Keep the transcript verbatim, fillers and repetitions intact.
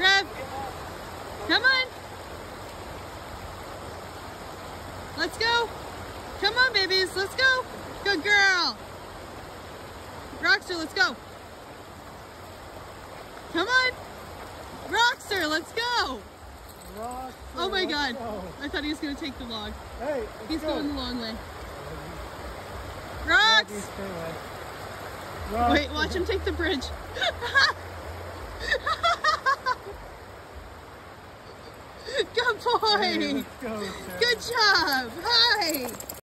Rev, come on. Let's go. Come on, babies. Let's go. Good girl. Roxer, let's go. Come on. Roxer, let's go. Roxer, Oh my God. go. I thought he was going to take the log. Hey, He's go. going the long way. Rox! Rox. Wait, watch him take the bridge. Good boy. Hey, let's go, Good job. Hi.